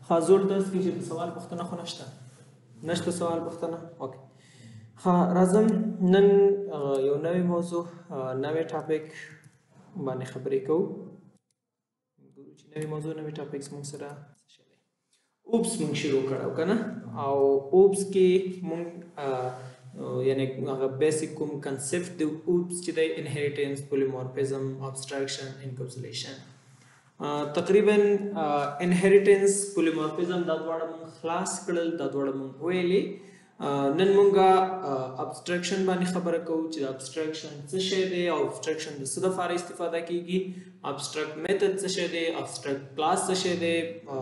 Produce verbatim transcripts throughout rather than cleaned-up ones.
حاضر درس کې چې سوال پوښتنه خو نشته نشته سوال پوښتنه اوکې ها راځم نن یو نوې موضوع نوې ټاپک باندې خبرې کوو ګورو چې نوې موضوع نوې ټاپکس موږ سره اوبس موږ شروع کړو کنه او اوبس کې موږ یعنی هغه بیسیک کوم کنسپټ د اوبس چې د انهریټنس پولیمورفیزم ابستراکشن انکپسولیشن تقریبا انهریټنس پولیمورفیزم دا دواړه موږ خلاص کړل دا دواړه موږ ویلې نن موږ ابستراکشن باندې خبره کوو چې ابستراکشن څه شی دی او ابستراکشن د څه لپاره استفاده کیږي ابستراکټ میتھډ څه شی دی ابستراکټ کلاس څه شی دی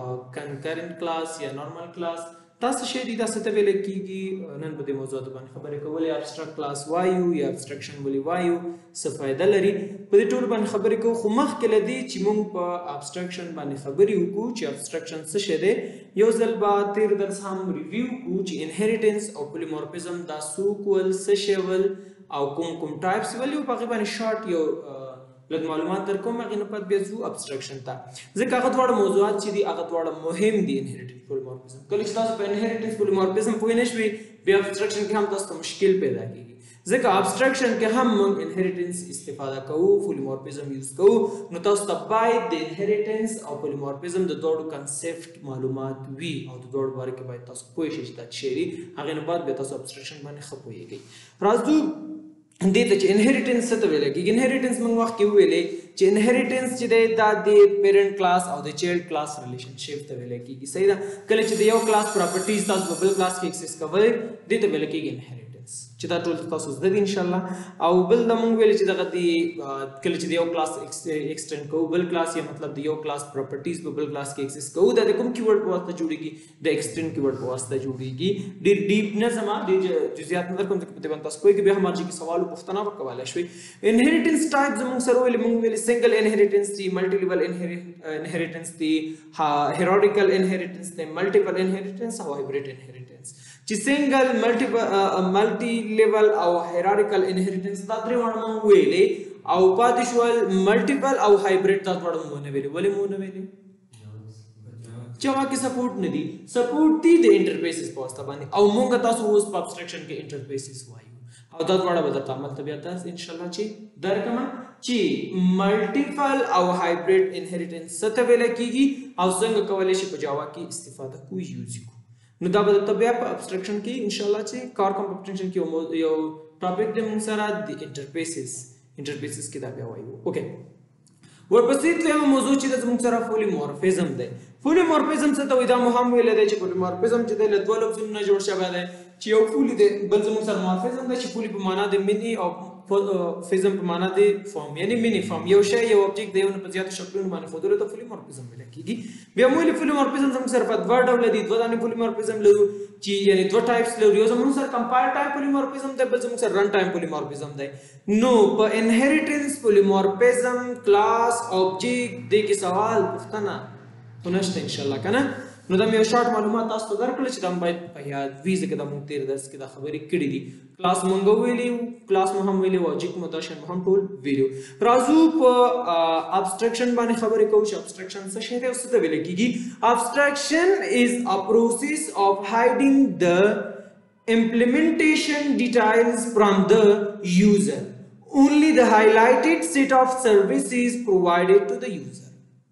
کنکرنٹ کلاس یا نارمل کلاس تاسو شی دي تاسو ته ویل کیږي نن په دې موضوع باندې خبرې کولې ابستراکټ کلاس وایو یا ابستراکشن ولې وایو څه فائدہ لري په دې ټول باندې خبرې کوو خو مخکې لدی چې موږ په ابستراکشن باندې خبرې وکړو چې ابستراکشن څه شی دی یو ځل با تیر درس هم ریویو کوو چې انهریټنس او پولیمورفیزم دا څه کول څه شی ول او کوم کوم ټایپس ول یو په باندې شارټ یو لږ معلومات درکوم هغه نه پد بیا زو ابستراکشن ته ځکه هغه ډول موضوعات چې دي هغه ډول مهم دي انهریټنس پولیمورفیزم کله چې تاسو په انهریټنس پولیمورفیزم پوه نه شئ بیا ابستراکشن کې هم تاسو مشکل پیدا کیږي ځکه ابستراکشن کې هم موږ انهریټنس استفاده کوو پولیمورفیزم یوز کوو نو تاسو ته باید د انهریټنس او پولیمورفیزم د دوړو کنسپټ معلومات وي او د دوړو باره کې باید تاسو پوه شئ چې دا څه دي هغه نه بعد به تاسو ابستراکشن باندې ښه پوهیږئ راځو دې ته چې انهریټنس څه ته ویل کېږي انهریټنس موږ وخت کې ویلې چې انهریټنس چې دی دا د پیرنټ کلاس او د چایلډ کلاس ریلیشنشپ ته ویل کېږي صحیح ده کله چې د یو کلاس پراپرټیز تاسو په بل کلاس کې اکسس کوئ دې ته ویل کېږي انهریټنس چې دا ټول تاسو زده دي ان شاء الله او بل د موږ ویل چې دغه د کله چې د یو کلاس ایکسټند کوو بل کلاس یا مطلب د یو کلاس پراپرټیز په بل کلاس کې اکسس کوو دا د کوم کیورډ په واسطه جوړیږي د ایکسټند کیورډ په واسطه جوړیږي ډېر ډیپ نه زما د جزئیات نه کوم ځکه په دې باندې تاسو کوی کې به هم چې سوال پوښتنه وکولای شئ انهریټنس ټایپ زموږ سره ویل موږ ویل سنگل انهریټنس دی ملټي لیول انهریټنس دی هیرارچیکل انهریټنس دی ملټیپل انهریټنس او هایبریډ انهریټنس چې سنگل ملټي ملټي لیول او هیرارچیکل انهریټنس دا درې وړ موږ ویلې او پاتې شول ملټیپل او هایبریډ دا وړ موږ نه ویلې ولې موږ نه ویلې جوا کې سپورټ نه دي سپورټ دي د انټرفیسز په واسطه باندې او موږ تاسو اوس په ابستراکشن کې انټرفیسز وایو او دا وړ به تاسو مطلب یا تاسو ان شاء الله چې درکمه چې ملټیپل او هایبریډ انهریټنس څه ته ویل کېږي او څنګه کولای شي په جاوا کې استفاده کوو یوز کوو نو دا به تاسو بیا په ابستراکشن کې ان شاء الله چې کار کمپټنشن کې یو ټاپک د موږ سره د انټرفیسز انټرفیسز کې دا بیا وایو اوکې ورپسې تلو موضوع چې د موږ سره پولیمورفیزم دی پولیمورفیزم څه ته وایي دا مو هم ویل دی چې پولیمورفیزم چې د دوه لفظونو نه جوړ شوی دی چې یو پولی دی بل زموږ سره مورفیزم دی چې پولی په معنا د مینی او فیزم په معنا د فارم یعنی مینی فارم یو شی یو ابجیکټ دی نو په زیاتو شکلونو باندې خودلو ته پولیمورفیزم ویل کېږي بیا موږ پولیمورفیزم زموږ سره په دوه ډول دي دوه دانې پولیمورفیزم لرو چې یعنی دوه ټایپس لرو یو زموږ سره کمپایل ټایپ پولیمورفیزم دی بل زموږ سره رن ټایم پولیمورفیزم دی نو په انهریټنس پولیمورفیزم کلاس ابجیکټ د کې سوال پوښتنه ونشته ان شاء الله کنه نو دا مې شارټ معلومات تاسو ته درکړل چې دا باید په یاد وي ځکه دا موږ تیر درس کې دا خبرې کړې دي کلاس مونږ ویلې کلاس مو هم ویلې واجب متاشن مو هم ټول ویلو راځو په ابستراکشن باندې خبرې کوو چې ابستراکشن څه شی دی او څه ته ویل کېږي ابستراکشن از ا پروسیس اف هایډینګ د implementation details from the user only the highlighted set of services provided to the user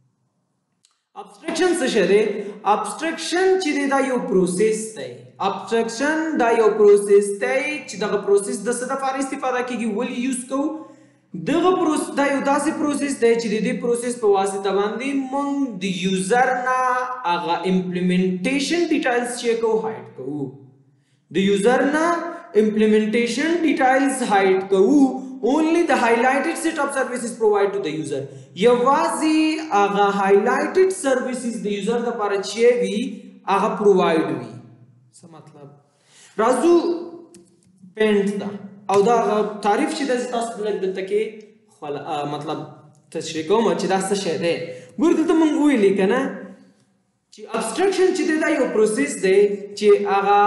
ابستراکشن څه شی دی ابستراکشن چې دا یو پروسیس دی ابستراکشن دا یو پروسیس دی چې دغه پروسیس د څه لپاره استفاده کیږي ولې یوز کوو دغه پروسیس دا یو داسې پروسیس دی چې د دې پروسیس په واسطه باندې موږ د یوزر نه هغه امپلیمنټیشن ډیټیلز چې کوو هایډ کوو د یوزر نه امپلیمنټیشن ډیټیلز هایډ کوو only the highlighted set of services provided to the user یوازې هغه highlighted services د یوزر لپاره چې وي هغه پرووایډ وي څه مطلب راځو پینټ دا او دا تعریف چې تاسو دلته کې مطلب تشریح کوم چې دا څه شی دی ګور دلته موږ ویلې کنه چې ابستراکشن چې دا یو پروسیس دی چې هغه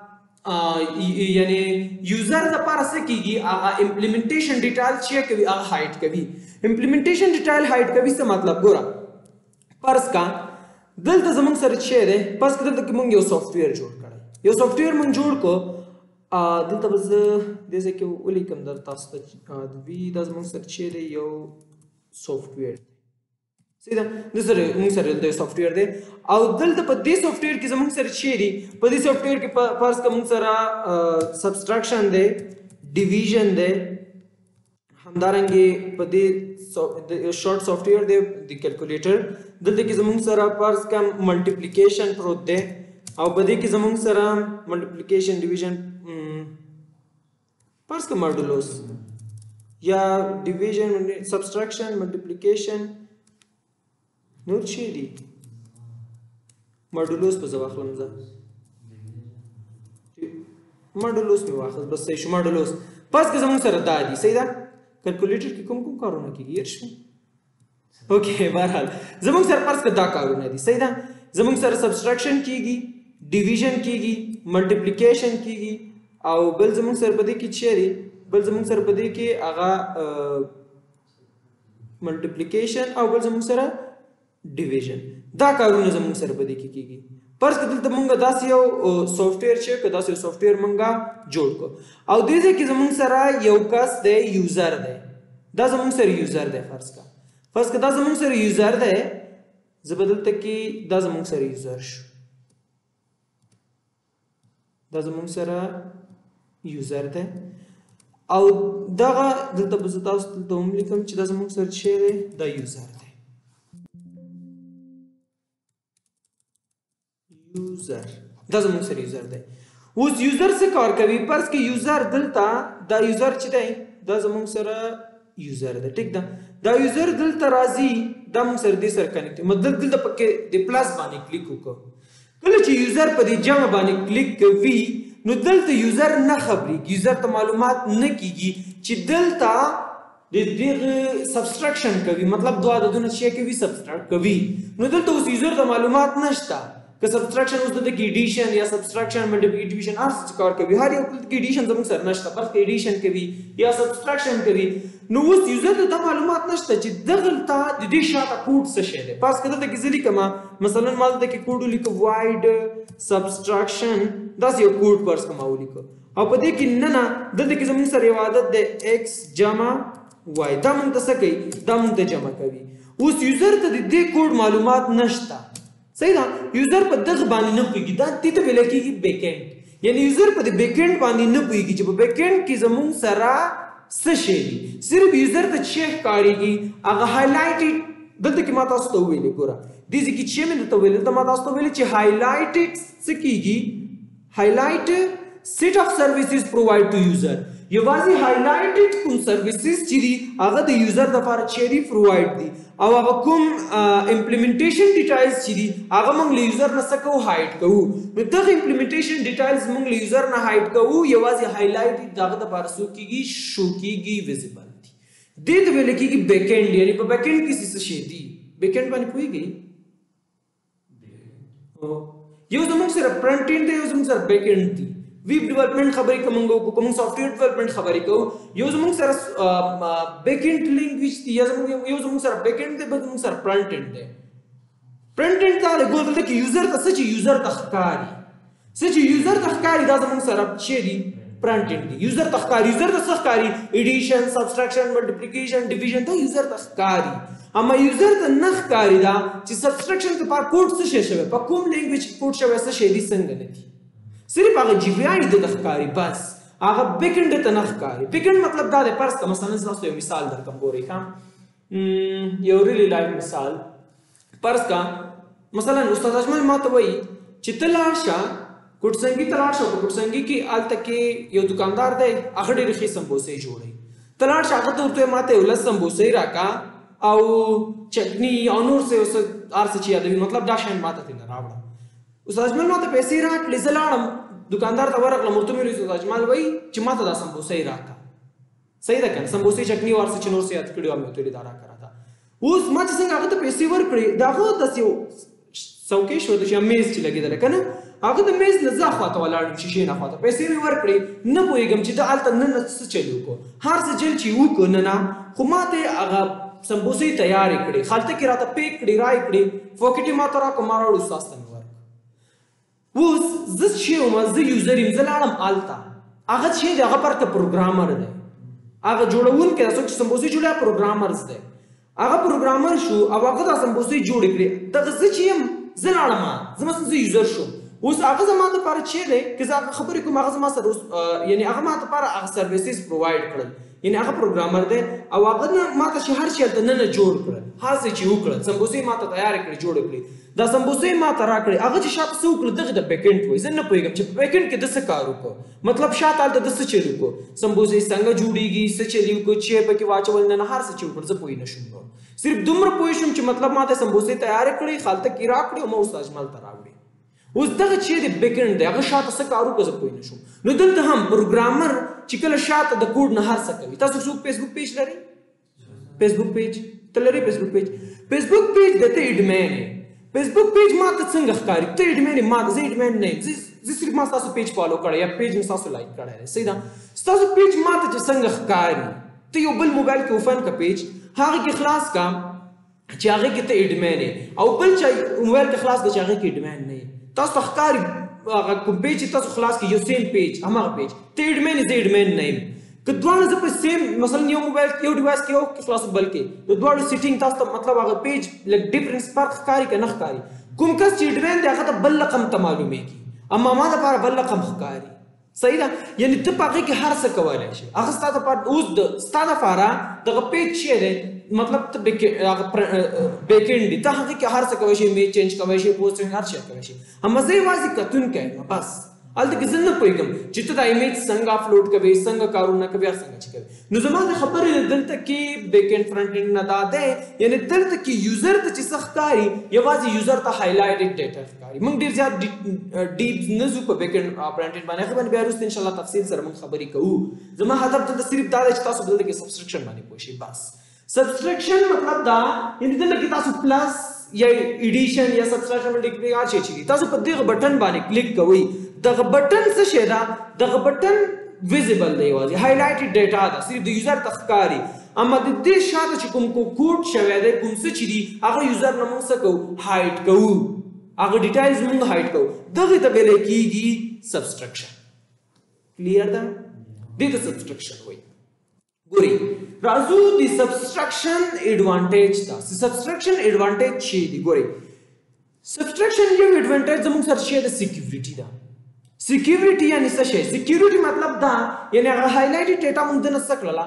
یعنی یوزر د لپاره څه کیږي هغه امپلیمنټیشن ډیټیل چې کوي هغه هایډ کوي امپلیمنټیشن ډیټیل هایډ کوي څه مطلب ګوره فرض کا دلته زمونږ سره چې دی پس که دلته کې مونږ یو سافټویر جوړ کړی یو سافټویر مونږ جوړ کړو دلته به زه دې ځای کې ولیکم در تاسو ته وي دا زمونږ سره چې دی یو سافټویر صحیح ده د سره مونږ سره دلته یو سافټویر دی او دلته په دې سافټویر کې زمونږ سره چې دی په دې سافټویر کې فرض که مونږ سره سبسټراکشن دی ډیویژن دی همدارنګې په دې شارټ سافټویر دی د کیلکولیټر دلته کې زمونږ سره فرض کم ملټیپلیکیشن پروت دی او په دې کې زمونږ سره ملټیپلیکیشن ډیویژن فرض کم ماډولوس یا ډیویژن سبسټراکشن ملټیپلیکیشن نور شي دي ماډولوس په زه واخلم زه ماډولوس مې واخل بس صحیح شو ماډولوس پس که زمونږ سره دا دي صحیح ده کیلکولیټر کې کوم کوم کارونه کېږي هېر شو اوکې بهرحال زمونږ سره فرض که دا کارونه دي صحیح ده زمونږ سره سبسټراکشن کېږي ډیویژن کېږي ملټیپلیکیشن کېږي او بل زمونږ سره په دې کې چې دی بل زمونږ سره په دې کې هغه ملټیپلیکیشن او بل زمونږ سره ډیویژن دا کارونه زمونږ سره په دې کې کېږي فرض که دلته مونږ داسې یو سافټویر چې که داسې یو سافټویر مونږ جوړ کړو او دې ځای کې زمونږ سره یو کس دی یوزر دی دا زمونږ سره یوزر دی فرض که فرض که دا زمونږ سره یوزر دی زه به دلته کې دا زمونږ سره یوزر شو دا زمونږ سره یوزر دی او دغه دلته به زه تاسو دلته هم لیکم چې دا زمونږ سره چې دی دا یوزر دی یوزر دا زمونږ سره یوزر دی اوس یوزر څه کار کوي فرض که یوزر دلته دا یوزر چې دی دا زمونږ سره یوزر دی ټیک ده دا یوزر دلته راځي دا مونږ سره دې سره کنیکټ مطلب دلته پکې د پلس باندې کلیک وکړو کله چې یوزر په دې جمع باندې کلیک کوي نو دلته یوزر نه خبرېږي یوزر ته معلومات نه کیږي چې دلته د دغه سبسټراکشن کوي مطلب دوه عددونه چې کوي سبسټراکټ کوي نو دلته اوس یوزر ته معلومات نشته که سبسټراکشن اوس دلته کې ایډیشن یا سبسټراکشن ملټیپلیکیشن هر څه کار کوي هر یو کې ایډیشن زموږ سره نشته بس ایډیشن کوي یا سبسټراکشن کوي نو اوس یوزر ته دا معلومات نشته چې دغلته د دې شاته کوډ څه شی دی پاس کده ته کې زه لیکم مثلا ما دلته کې کوډ ولیکم void سبسټراکشن داسې یو کوډ فرض کوم ولیکم او په دې کې نه نه دلته کې زموږ سره یو عادت دی x جمع y دا مونږ ته څه کوي دا مونږ ته جمع کوي اوس یوزر ته د دې کوډ معلومات نشته صحیح ده یوزر په دغه باندې نه پوهېږي دا دې ته ویل کېږي بیکینډ یعنی یوزر په دې بیکینډ باندې نه پوهېږي چې په بیکینډ کې زموږ سره څه شی دي صرف یوزر ته چې ښکارېږي هغه هایلایټډ دلته کې ما تاسو ته وویلې ګوره دې ځای کې چې مې درته ویلې دلته ما تاسو ته ویلې چې هایلایټډ څه کېږي هایلایټ set of services provide to user یوازې هایلایټډ کوم سرویسز چې دي هغه د یوزر لپاره چې دي پرووایډ دي او هغه کوم امپلیمنټیشن ډیټیلز چې دي هغه موږ له یوزر نه څه کوو هایډ کوو نو دغه امپلیمنټیشن ډیټیلز موږ له یوزر نه هایډ کوو یوازې هایلایټ دغه لپاره څه کیږي شو کیږي ویزیبل دي دې ته ویل کېږي بیک اینډ یعنی په بیک اینډ کې څه شي دي بیک اینډ باندې پوهیږئ یو زموږ سره فرنٹ اینډ دی یو زموږ سره بیک اینډ دی ویب ډیولپمنٹ خبرې کوم کو کوم سافټویر ډیولپمنٹ خبرې کو یو زموږ سره بیک اینډ لینګویج دی یا زموږ یو زموږ سره بیک اینډ دی بل زموږ سره فرنٹ اینډ دی فرنٹ اینډ ته ګول ته کې یوزر ته څه چې یوزر ته ښکاري څه چې یوزر ته ښکاري دا زموږ سره چې دی فرنٹ اینډ دی یوزر ته ښکاري یوزر ته څه ښکاري ایډیشن سبسټراکشن ملټیپلیکیشن ډیویژن ته یوزر ته ښکاري اما یوزر ته نه ښکاري دا چې سبسټراکشن ته په کوډ څه شی شوی په کوم لینګویج کوډ شوی څه شی دی څنګه نه دی صرف هغه جی پی آی د ښکاری بس هغه بیک اینډ ته نه ښکاری بیک اینډ مطلب دا دی فرض کړه مثلا تاسو یو مثال درکوم ګورئ ښه یو ریلی لایو مثال فرض کړه مثلا استاد اجمل ماته وایي چې ته لاړ شه کوټسنګي ته لاړ شه په کوټسنګي کې هلته کې یو دکاندار دی هغه ډېرې ښې سمبوسې جوړوي ته لاړ شه هغه ته ورته ماته یو لس سمبوسې راکړه او چټني او نور څه هر څه چې یادوي مطلب دا شیان ماته ترېنه راوړه استاد اجمل ماته پیسې راکړې زه لاړم دکاندار ته ورغلم ورته مې ویل استاد اجمل وایي چې ماته دا سمبوسې راکړه صحیح ده که نه سمبوسې چټني او هر څه چې نور څه یاد کړي وو مې ورته ویلي دا راکړه راته اوس ما چې څنګه هغه ته پیسې ورکړې د هغه داسې یو څوکۍ شوه داسې میز چې لګېدلی که نه هغه د میز نه زه خواته ولاړم شیشې نه خواته پیسې مې ورکړې نه پوهېږم چې ده هلته نن څه چل وکړو هر څه چل چې وکړو نه نه خو ما ته هغه سمبوسې تیارې کړې، خلطه کې راته پیک کړې، رای کړې، فوکټ یې ماته راکړه، ما راوړ استاد ته مې ورکړه. اوس زه چې یم زه یوزر یم، زه لاړم هلته، هغه چې دی هغه پرته پروګرامر دی، هغه جوړونکی دی، څوک چې سمبوسې جوړوي پروګرامرز دی، هغه پروګرامر شو او هغه دا سمبوسې جوړې کړې. دغه زه چې یم زه لاړم، زه مثلا زه یوزر شوم، اوس هغه زما دپاره چې دی که زه هغه خبرې کوم هغه زما سره یعنې هغه ما دپاره هغه سرویسز پرووایډ کړل، یعنې هغه پروګرامر دی او هغه نه ما ته چې هر شي هلته ننه جوړ کړل، هسې چې وکړل سمبوسې ما ته تیارې کړې جوړې کړې، دا سمبوسې ما ته راکړې، هغه چې شاته څه وکړل دغه د بیکنډ وایي، زه نه پوهېږم چې په بیکنډ کې ده څه کار وکړو، مطلب شاته هلته ده څه چل وکړو، سمبوسې څنګه جوړېږي، څه چلي وکړو، چې پکې واچول نه نه هر څه چې وکړ، زه پوه نه شوم. صرف دومره پوه شوم چې مطلب ما ته سمبوسې تیارې کړې، خلطه کې راکړې او ما اوس اجمل ته راوړې. اوس دغه چې د بیکنډ دی هغه شاته څه کار وکړو زه پوه نه شوم. نو دلته هم پروګرامر چې کله شاته د کوډ نه هر څه کوي. تاسو څوک فیسبوک پیج لرئ؟ فیسبوک پیج ته لرئ؟ فیسبوک پیج فیسبوک پیج د ته اډمین یې، فیسبوک پیج ما ته څنګه ښکاري؟ ته اډمین یې، ما ته زه اډمین نه یم، زه صرف ما ستاسو پیج فالو کړی یا پیج مې ستاسو لایک کړی دی، صحیح ده؟ ستاسو پیج ما ته چې څنګه ښکاري، ته یو بل موبایل کې اوپن که پیج، هغه کې خلاص کا چې هغه کې ته اډمین یې، او بل چا موبایل کې خلاص کا چې هغه کې اډمین نه یې، تاسو ته ښکاري هغه کوم پیج چې تاسو خلاص کړئ یو سیم پیج هماغه پیج، ته اډمین یې زه اډمین نه یم. که دواړه زه په سیم مثلا یو موبایل یو ډیوایس کې یو خلاص بل کې د دواړو سیټینګ تاسو ته مطلب هغه پیج لږ ډیفرنس فرق ښکاري که نه ښکاري؟ کوم کس چې اډمین دی هغه ته بل رقم ته معلومیږي، اما ما دپاره بل رقم ښکاري، صحیح ده؟ یعنې ته په هغې کې هر څه کولی شي. هغه ستا دپاره اوس د ستا دپاره دغه پیج چې دی مطلب ته بیکنډ دی، ته هغې کې هر څه کولی شي، میج چینج کولی شي، پوسټ هر شی کولی شي، اما زه یوازې کتونکی یم بس. هلته کې زه نه پوهېږم چې ته دا ایمیج څنګه اپلوډ کوې، څنګه کارونه کوې، یا څنګه چې کوې. نو زما د خبرې دلته کې بیکنډ فرنټ اینډ نه دا دی، یعنې دلته کې یوزر ته چې څه ښکاري یوازې یوزر ته هایلایټډ ډیټا ښکاري. موږ ډېر زیات ډیپ نه ځو په بیکنډ فرنټ اینډ باندې، هغې باندې بیا وروسته انشاءالله تفصیل سره موږ خبرې کوو. زما هدف دلته صرف دا دی چې تاسو دلته کې سبسکرپشن باندې پوه شئ بس. سبسکرپشن مطلب دا یعنې دلته کې تاسو پلس یا ایډیشن یا سبسکرپشن باندې هر شی چې دي تاسو په دغه بټن باندې کلیک کوئ. دغه بټن څه شی ده؟ دغه بټن ویزیبل دی، یوازې هایلایټډ ډیټا ده، صرف د یوزر ته ښکاري. اما د دې شاته چې کوم کوډ شوی دی، کوم څه چې دي هغه یوزر نه موږ څه کوو؟ هایډ کوو، هغه ډیټیلز موږ هایډ کوو. دغې ته ویلی کېږي سبسکرپشن. کلیر ده؟ دې ته سبسکرپشن وایي. ګورئ راځو د سبسکرپشن ایډوانټیج ته. سبسکرپشن ایډوانټیج څه دی؟ ګورئ سبسکرپشن یو ایډوانټیج زموږ سره څه ده؟ سیکیورټي ده. سیکیورټي یعنې څه شی؟ سیکیورټي مطلب دا یعنې هغه هایلایټډ ډیټا موږ دنه څه کړله؟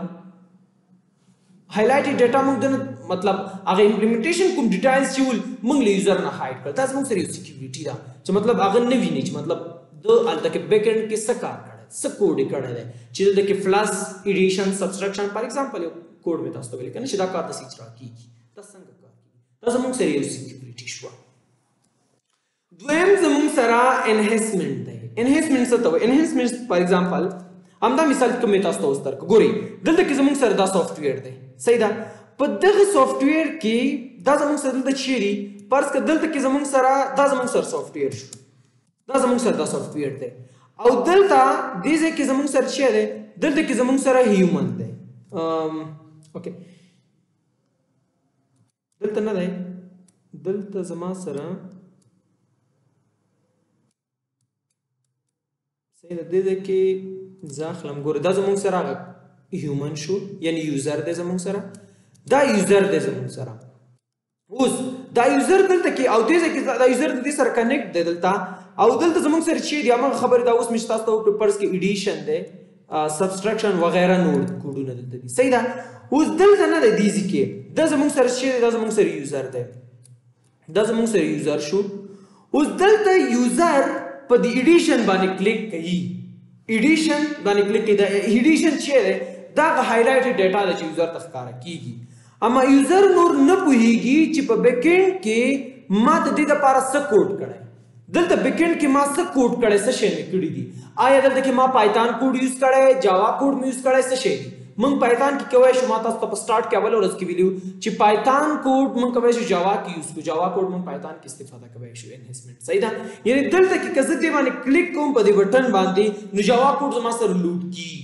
هایلایټډ ډیټا موږ دنه مطلب هغه امپلیمنټیشن کوم ډیټیلز چې ول موږ له یوزر نه هایډ کړل، دا زموږ سره یو سیکیورټي ده چې مطلب هغه نه ویني چې مطلب د هلته کې بیکنډ کې څه کار کړی، څه کوډ یې کړی دی، چې دلته کې فلس ایډیشن سبسکرپشن فار ایگزامپل یو کوډ مې تاسو ته ویلی که نه چې دا کار داسې اجرا کېږي، دا څنګه کار کېږي، دا زموږ سره یو سیکیورټي شوه. دویم زموږ سره انهانسمنټ دی. انهانسمنټ څه ته وایي؟ انهانسمنټ فار ایگزامپل همدا مثال کوم مې تاسو ته اوس درکړو. ګورئ دلته کې زموږ سره دا سافټویر دی، صحیح ده؟ په دغه سافټویر کې دا زموږ سره دلته څه دي؟ فرض کړه دلته کې زموږ سره دا زموږ سره سافټویر شو، دا زموږ سره دا سافټویر دی، او دلته دې ځای کې زموږ سره څه دی؟ دلته کې زموږ سره هیومن دی. اوکې دلته نه دی، دلته زما سره صحیح ده، دې ځای کې زه اخلم. ګوره دا زموږ سره هغه هیومن شو، یعنې یوزر دی زموږ سره، دا یوزر دی زموږ سره. اوس دا یوزر دلته کې او دې ځای کې دا یوزر د دې سره کنیکټ دی دلته، او دلته زموږ سره چې دي هماغه خبرې دا اوس مې چې تاسو ته وکړې فرض کې ایډیشن دی، سبسکرپشن وغیره نور کوډونه دلته دي، صحیح ده؟ اوس دلته نه دی دې ځای کې، دا زموږ سره چې دی دا زموږ سره یوزر دی، دا زموږ سره یوزر شو. اوس دلته یوزر په دې ایډیشن باندې کلیک کوي، ایډیشن باندې کلیک کوي. دا ایډیشن چې دی دا هغه هایلایټډ ډیټا ده چې یوزر ته ښکاره کېږي، اما یوزر نور نه پوهېږي چې په بیکنډ کې ما د دې دپاره څه کوډ کړی، دلته بیکنډ کې ما څه کوډ کړی، څه شی مې کړي دي. آیا دلته کې ما پایتان کوډ یوز کړی، جاوا کوډ مې یوز کړی، څه شی دي؟ موږ پایتان کې کولی شو، ما تاسو ته په سټارټ کې اول ورځ کې ویلي چې پایتان کوډ موږ کولی شو جاوا کې یوز کړو، جاوا کوډ موږ پایتان کې استفاده کولی شو. انهانسمنټ صحیح ده؟ یعنې دلته کې که زه دې باندې کلیک کوم په دې بټن باندې نو جاوا کوډ زما سره لوډ کېږي،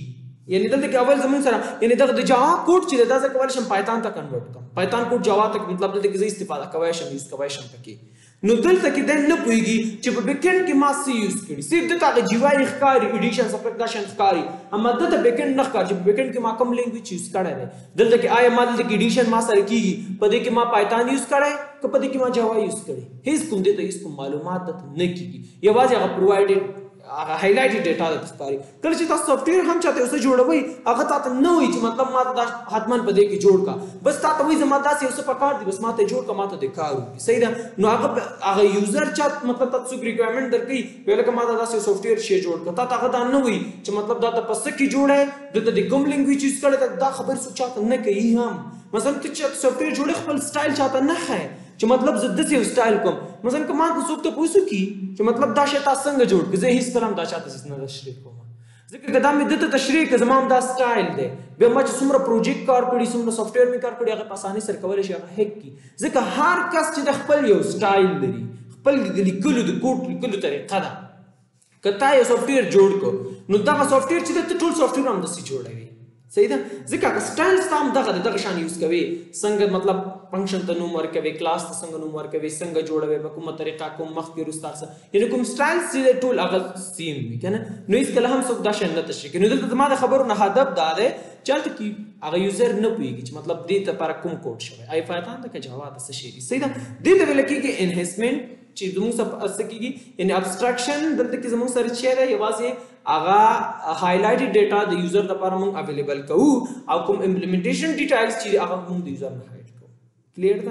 یعنی دلته کې اول زمون سره یعنی دغه د جاوا کوډ چې دا ځکه کولای شم پایتان ته کنورټ کړم پایتان کوډ جاوا ته مطلب دلته کې زه استفاده کوی شم یوز کوی شم پکې نو دلته کې د نه پويږي چې په بیکند کې ما څه یوز کړی صرف د تاغه جیوای ښکاری ایډیشن سپریکشن ښکاری اما دته بیکند نه ښکار چې په بیکند کې ما کوم لینګویج یوز کړی دی دلته کې آیا ما دلته کې ایډیشن ما سره کیږي په دې کې ما پایتان یوز کړی که په دې کې ما جاوا یوز کړی هیڅ کوم دې ته هیڅ کوم معلومات نه کیږي یوازې هغه پرووایډډ هغه هایلایټډ ډیټا د ښکاری کله چې تاسو سافټویر هم چاته اوسه جوړوي هغه تاسو نه وایي چې مطلب ما دا حتمان په دې کې جوړ کا بس تاسو وایي زما داسې اوسه پکار دي بس ما ته جوړ کا ما ته د کار وي صحیح ده نو هغه هغه یوزر چات مطلب تاسو ریکوایرمنت درکې ویل که ما دا داسې سافټویر شي جوړ کا تاسو هغه دا نه وایي چې مطلب دا تاسو کې جوړه د د کوم لینګویج یوز کړی دا خبر سو چاته نه کوي هم مثلا ته چې سافټویر جوړ خپل سټایل چاته نه خای چې مطلب زه د څه سټایل کوم مثلا که ما څوک ته پوښتنه کی چې مطلب دا شی تاسو څنګه جوړ کړئ زه هیڅ طرح دا چاته نه تشریح کوم ځکه که دا مې دته تشریح کړ زما دا سټایل دی بیا ما چې څومره پروجیکټ کار کړی څومره سافټویر مې کار کړی هغه په اسانۍ سره کولی شي هغه هیک کړي ځکه هر کس چې د خپل یو سټایل لري خپل د لیکلو د کوډ لیکلو طریقه ده که تا یو سافټویر جوړ کړو نو دغه سافټویر چې د ټول سافټویر هم داسې جوړوي صحیح ده ځکه سټایل ستا هم دغه دغه شان یوز کوي څنګه مطلب فنکشن ته نوم ورکوي کلاس ته څنګه نوم ورکوي څنګه جوړوي په کومه طریقه کوم مخکې وروسته څه یعنی کوم سټایل چې ټول هغه سیم وي که نه نو هېڅکله هم څوک دا شی نه تشریح کوي نو دلته زما د خبرو نه هدف دا دی چې هلته کې هغه یوزر نه پوهېږي چې مطلب دې لپاره کوم کوډ شوی آی پایتان ته که جاوا ته څه شی دي صحیح ده دې ته ویل کېږي انهانسمنټ چې زموږ سره څه کېږي یعنی ابسټراکشن دلته کې زموږ سره چې دی یوازې هغه هایلایټډ ډیټا د یوزر لپاره موږ اویلیبل کوو او کوم امپلیمنټیشن ډیټیلز چې هغه موږ د یوزر نه هایډ کوو کلیر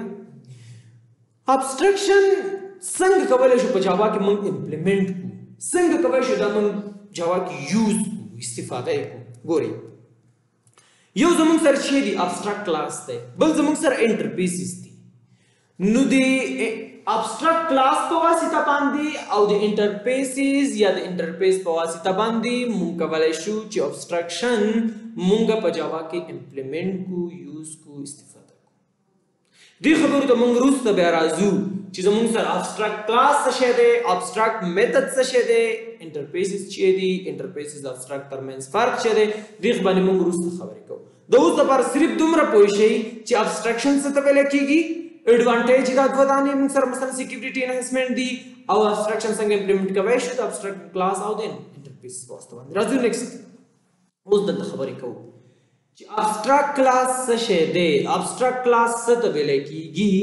ده ابسټراکشن څنګه کولی شو په جاوا کې موږ امپلیمنټ کړو څنګه کولی شو دا موږ جاوا کې یوز کړو استفاده یې کړو ګورئ یو زموږ سره چې دی ابسټراکټ کلاس دی بل زموږ سره انټرفیسز دي نو د ابسټراکټ کلاس په واسطه باندې او د انټرفیسز یا د انټرفیس په واسطه باندې موږ کولی شو چې ابسټراکشن موږ په جاوا کې امپلیمنټ کو یوز کو استفاده کو دې خبرو ته موږ وروسته بیا راځو چې زموږ سره ابسټراکټ کلاس څه شی دی ابسټراکټ میتھډ څه شی دی انټرفیسز چې دي انټرفیسز ابسټراکټ ترمنځ فرق څه دی دې باندې موږ وروسته خبرې کوو د اوس لپاره صرف دومره پوه شئ چې ابسټراکشن څه ته ویل کېږي advantage دا دوه دانې موږ سره مثلا سکیورټي انهانسمنت دي او ابسټراکشن څنګه امپلیمنټ کوي شو د ابسټراکټ کلاس او د انټرفیس په واسطه باندې راځو نیکسټ اوس دلته خبرې کوو چې ابسټراکټ کلاس څه شی دی ابسټراکټ کلاس څه ته ویل کېږي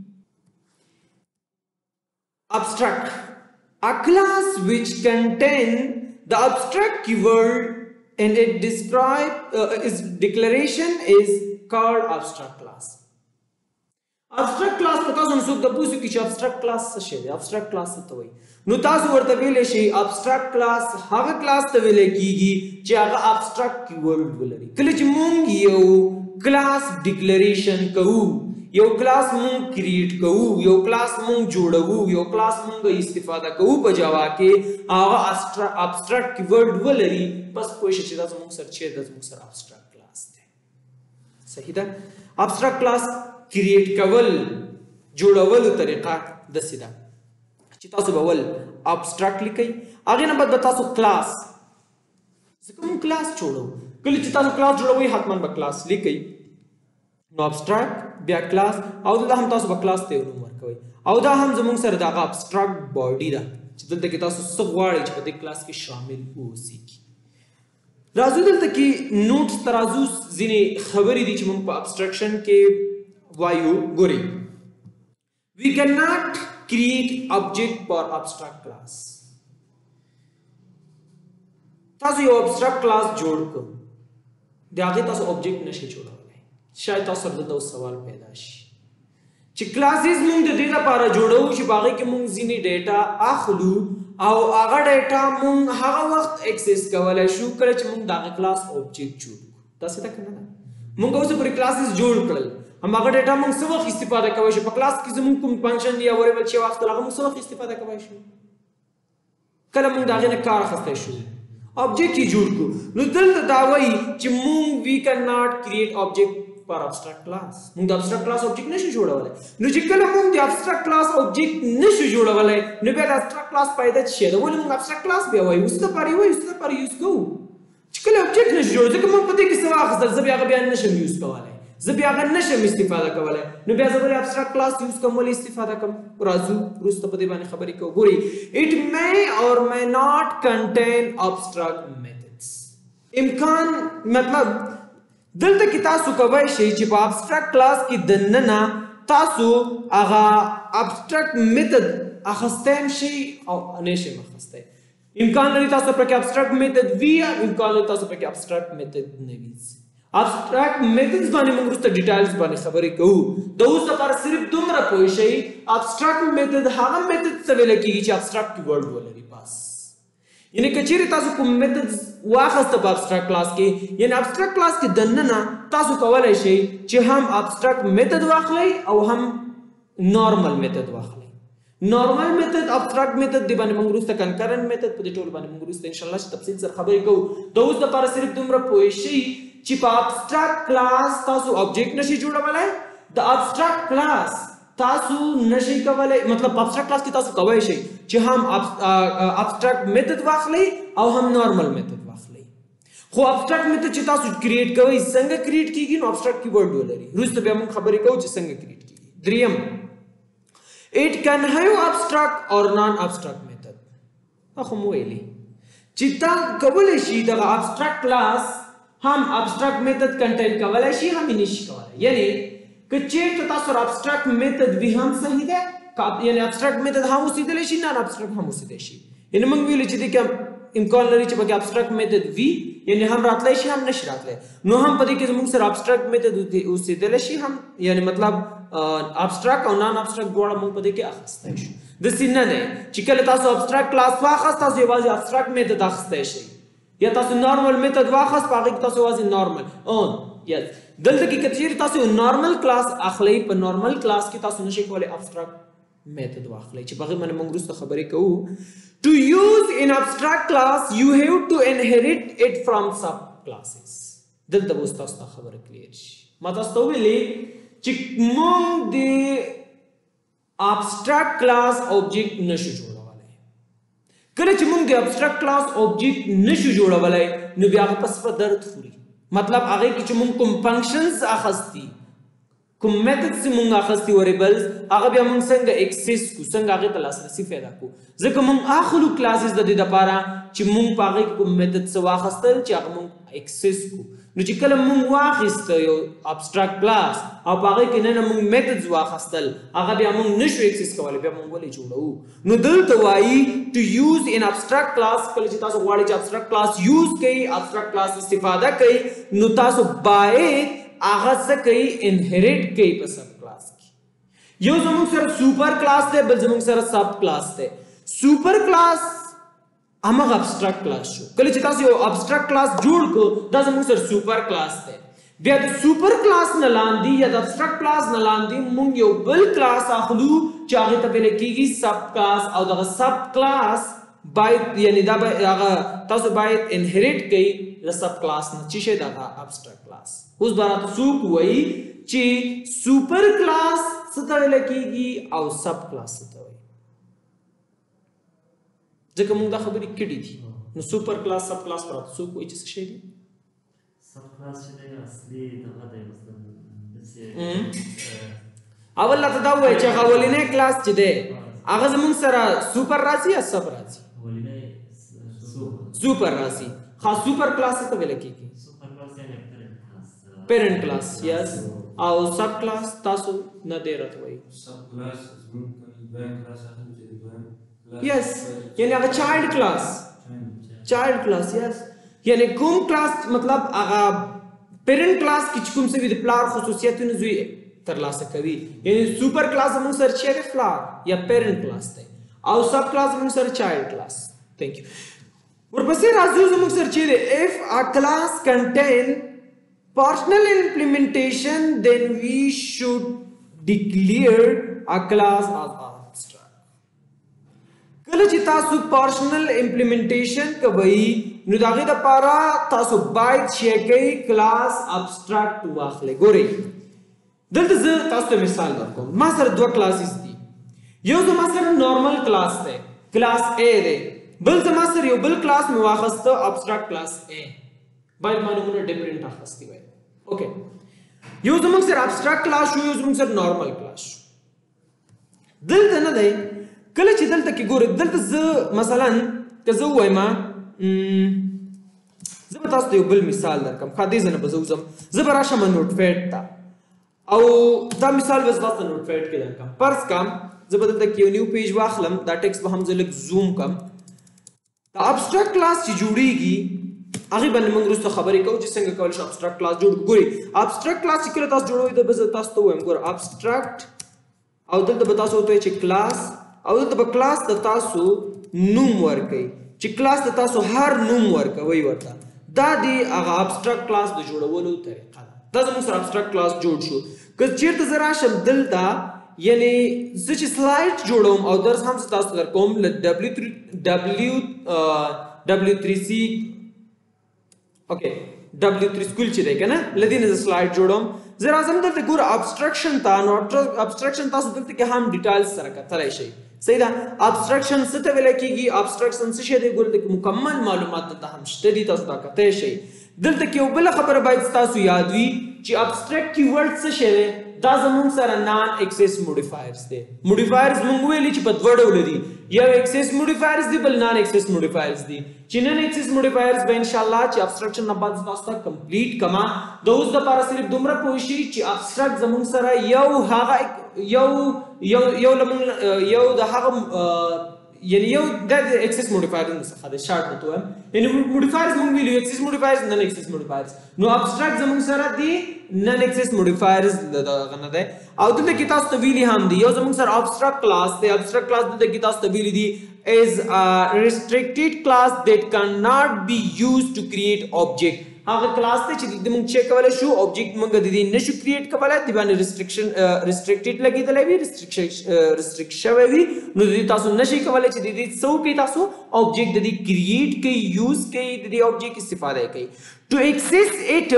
ابسټراکټ a class which contain the abstract keyword and it describe uh, its declaration is called abstract class ابسټراکټ کلاس په تاسو نسوک د پوښتنې کې چې ابسټراکټ کلاس څه شی دی ابسټراکټ کلاس څه ته وایي نو تاسو ورته ویلی شئ ابسټراکټ کلاس هغه کلاس ته ویلی کېږي چې هغه ابسټراکټ کیورډ ولري کله چې موږ یو کلاس ډیکلریشن کوو یو کلاس موږ کریټ کوو یو کلاس موږ جوړوو یو کلاس موږ استفاده کوو په جاوا کې هغه ابسټراکټ کیورډ ولري بس پوه شئ چې دا زموږ سره چې دا زموږ سره ابسټراکټ کلاس دی صحیح ده ابسټراکټ کلاس کریټ کول جوړولو طریقه داسې ده چې تاسو به ول ابسټراکټ لیکئ هغې نه بعد به تاسو کلاس ځکه موږ کلاس جوړوو کله چې تاسو کلاس جوړوئ حتما به کلاس لیکئ نو ابسټراکټ بیا کلاس او دا هم تاسو به کلاس ته یو نوم ورکوئ او دا هم زموږ سره د هغه ابسټراکټ باډي ده چې دلته کې تاسو څه غواړئ چې په دې کلاس کې شامل واوسېږي راځو دلته کې نوټس ته راځو ځینې خبرې دي چې موږ په ابسټراکشن کې وایو ګورئ we cannot create object for abstract class تاسو یو ابسټراکټ کلاس جوړ کړو د هغې تاسو object نشئ جوړولی شاید تاسو سره دلته سوال پیدا شي چې کلاسز موږ د دې لپاره جوړوو چې په هغې کې موږ ځینې ډیټا اخلو او هغه ډیټا موږ هغه وخت اکسس کولی شو کله چې موږ د هغې کلاس object جوړ کړو داسې ده که نه ده موږ اوس پورې کلاسز جوړ کړل هماغه ډیټا موږ څه وخت استفاده کولی شو په کلاس کې زموږ کوم فنکشن یا وریبل چې واخیستل هغه موږ څه وخت استفاده کولی شو کله موږ د هغې نه کار اخیستی شو object یې جوړ کړو نو دلته دا وایي چې موږ we cannot create object for abstract class موږ د abstract class object نشو جوړولی نو چې کله موږ د abstract class object نشو جوړولی نو بیا د abstract class پیدا څه شی ده ولې موږ abstract class بیا وایو اوس دپاره یې وایو اوس دپاره یوز کوو چې کله object نشو جوړ ځکه موږ په دې کې څه واخیستل زه بیا هغه بیا نشم یوز کولی زه بیا هغه نشم استفاده کولی نو بیا زه ولې abstract class یوز کوم ولې استفاده کوم راځو وروسته په دې باندې خبرې کوو ګورئ it may or may not contain abstract methods امکان مطلب دلته کې تاسو کولی شئ چې په abstract class کې دننه تاسو هغه abstract method اخیستی هم شئ او نه شئ اخیستی امکان لري تاسو پکې abstract method وي امکان لري تاسو پکې abstract method نه وي abstract methods باندې موږ وروسته ډیټیلز باندې خبرې کوو د اوس لپاره صرف دومره پوه شئ abstract method هغه method څه ویل کېږي چې abstract keyword ولري بس یعنی که چیرې تاسو کوم methods واخیسته په abstract class کې یعنی abstract class کې دننه تاسو کولی شئ چې هم abstract method واخلئ او هم normal method واخلئ نورمال میتھډ ابستراکټ میتھډ دی باندې موږ وروسته کنکرنٹ میتھډ په دې ټول باندې موږ وروسته ان شاء الله تفصیل سره خبرې کوو د اوس لپاره صرف دومره پوه شئ چې په ابستراکټ کلاس تاسو آبجیکټ نشئ جوړولی د ابستراکټ کلاس تاسو نشئ کولی مطلب په ابستراکټ کلاس کې تاسو کولی شئ چې هم ابستراکټ میتھډ واخلئ او هم نورمال میتھډ واخلئ خو ابستراکټ میتھډ چې تاسو کریټ کوئ څنګه کریټ کیږي نو ابستراکټ کیورډ ولري وروسته بیا موږ خبرې کوو چې څنګه کریټ کیږي دریم it can have abstract or non-abstract method اخو مویلی چې تا کولی شي دغه abstract class هم abstract method contain کولی شي هم نشي کولی یعنی که چېرته تاسو abstract method وي هم صحیح ده یعنی abstract method هم اوسېدلی شي non-abstract هم اوسېدلی شي یعنی موږ ویلو چې دې کې امکان لري چې پکې abstract method وي یعنی هم راتلی شي هم نشي راتلی نو هم په دې کې زموږ سره abstract method اوسېدلی شي هم یعنی مطلب abstract او non abstract دواړه موږ په دې کې اخیستی شو داسې نه دی چې کله تاسو abstract class واخیست تاسو یوازې abstract method اخیستی شئ یا تاسو normal method واخیست په هغې کې تاسو یوازې normal on yes دلته کې که چیرې تاسو normal class اخلئ په normal class کې تاسو نشئ کولی abstract method واخلئ چې په هغې باندې موږ وروسته خبرې کوو to use in abstract class you have to inherit it from sub classes دلته به اوس تاسو ته خبره کلیر شي ما تاسو ته وویلې چې موږ د abstract class object نشو جوړولی کله چې موږ د abstract class object نشو جوړولی نو بیا هغه په صفه درد خوري مطلب هغې کې چې موږ کوم فنکشنز اخیستي کوم میتھډز چې موږ اخیستي وریبلز هغه بیا موږ څنګه اکسس کړو څنګه هغې ته لاسرسي پیدا کړو ځکه موږ اخلو کلاسز د دې دپاره چې موږ په هغې کې کوم میتھډ څه واخیستل چې هغه موږ اکسس کړو نو چې کله موږ واخیسته یو abstract class او په هغې کې نه نه موږ میتھډز واخیستل هغه بیا موږ نشو اکسس کولی بیا موږ ولې جوړوو نو دلته وایي to use in abstract class کله چې تاسو غواړئ چې abstract class یوز کوئ abstract class استفاده کوئ نو تاسو باید هغه څه کوي انهریټ کوي په سب کلاس کې یو زموږ سره سوپر کلاس دی بل زموږ سره سب کلاس دی سوپر کلاس هماغه ابستراکټ کلاس شو کله چې تاسو یو ابستراکټ کلاس جوړ کړو دا زموږ سره سوپر کلاس دی بیا د سوپر کلاس نه لاندې یا د ابستراکټ کلاس نه لاندې موږ یو بل کلاس اخلو چې هغې ته ویل کېږي سب کلاس او دغه سب کلاس باید یعنی دا هغه تاسو باید انهریټ کوئ له سب کلاس نه چې شی دغه ابستراکټ کلاس اوس به راته څوک وایي چې سوپر کلاس څه ته ویل کېږي او سب کلاس څه ته وایي ځکه موږ دا خبرې کړي دي نو سوپر کلاس سب کلاس به راته څوک وایي چې څه شی دي سب کلاس چې دی اصلي دغه دی مثلا اول راته دا ووایي چې هغه اولنی کلاس چې دی هغه زموږ سره سوپر راځي یا سب راځي سوپر راځي ها سوپر کلاس څه ته ویل کېږي parent class yes او sub class تاسو نه دی راته وایي sub class دویم کلاس yes یعنی هغه child class child class yes یعنی کوم کلاس مطلب هغه parent class کې چې کوم څه وي د پلار خصوصیتونه زوی ترلاسه کوي یعنی سوپر کلاس زموږ سره چې دی پلار یا parent class دی او sub class زموږ سره child class thank you ورپسې راځو زموږ سره چې دی if a class contain partial implementation then we should declare a class as abstract کله چې تاسو partial implementation کوئ نو د هغې دپاره تاسو باید شی کوئ کلاس abstract واخلئ ګورئ دلته زه تاسو ته مثال درکوم ما سره دوه کلاسز دي یو زما سره نارمل کلاس دی کلاس A دی بل زما سره یو بل کلاس مې واخیسته abstract کلاس A باید ما نمونه ډیفرنٹ اخیستی وای. اوکې یو زموږ سره ابستراکټ کلاس شو، یو زموږ سره نارمل کلاس شو. دلته نه دی کله چې دلته کې ګورئ دلته زه مثلا که زه ووایم زه به تاسو ته یو بل مثال درکړم. ښه دې ځای نه به زه وځم، زه به راشم نوټ پیډ ته او دا مثال به زه تاسو ته نوټ پیډ کې درکړم. فرض کړم زه به دلته کې یو نیو پیج واخلم، دا ټیکسټ به هم زه لږ زوم کړم. دا ابستراکټ کلاس چې جوړیږي هغې باندې موږ وروسته خبرې کوو چې څنګه کولی شو ابستراکټ کلاس جوړ کړو. ګورئ ابستراکټ کلاس چې کله تاسو جوړوئ دا به زه تاسو ته ووایم ګوره ابستراکټ او دلته به تاسو ورته وایئ چې کلاس او دلته به کلاس ته تاسو نوم ورکوئ چې کلاس ته تاسو هر نوم ورکوئ ورته. دا د هغه ابستراکټ کلاس د جوړولو طریقه ده. دا زموږ سره ابستراکټ کلاس جوړ شو. که چېرته زه راشم دلته یعنی زه چې سلایډ جوړوم او درس هم زه تاسو ته درکوم له ډبلیو ډبلیو تھری سی اوکې ډبلیو تھری سکول چې دی که نه له دې نه زه سلایډ جوړوم. زه راځم دلته ګوره ابستراکشن ته، نو ابستراکشن تاسو دلته کې هم ډیټیلز سره کتلی شئ. صحیح ده. ابستراکشن څه ته ویلی کېږي؟ ابستراکشن څه شی دی؟ ګوره دلته مکمل معلومات دلته هم شته دي، تاسو دا کتی شئ. دلته کې یو بله خبره باید ستاسو یاد وي چې ابستراکټ کیورډ څه شی دی؟ دا زموږ سره نان اکسس موډیفایرز دی. موډیفایرز موږ ویلي چې په دوه ډوله دي، یو اکسس موډیفایرز دي بل نان اکسس موډیفایرز دي. چې نن اکسس موډیفایرز به انشاءالله چې ابستراکشن نه بعد تاسو ته کمپلیټ کما. د اوس دپاره صرف دومره پوه شئ چې ابستراکټ زموږ سره یو هغه یو یو یو یو د هغه یعنی یو د اکسس موډیفایرز څخه د شارټ ته وایم. یعنی موډیفایرز موږ ویلو اکسس موډیفایرز نن اکسس موډیفایرز. نو ابستراکټ زموږ سره دی نن اکسس موډیفایرز دغه نه دی. او دلته کې تاسو ته ویلي هم دي یو زموږ سره ابستراکټ کلاس دی. ابستراکټ کلاس دلته کې تاسو ته ویلي دي is a restricted class that cannot be used to create object. هغه کلاس ته چې د موږ چیک کولی شو object موږ د دې نشو کریټ کولی، د باندې ریستریکشن ریستریکټډ لګېدلی وي، ریستریکټ شوی وي، نو د دې تاسو نشئ کولی چې د دې څه وکړئ، تاسو object د دې کریټ کوئ، یوز کوئ، د دې object استفاده کوئ. to access it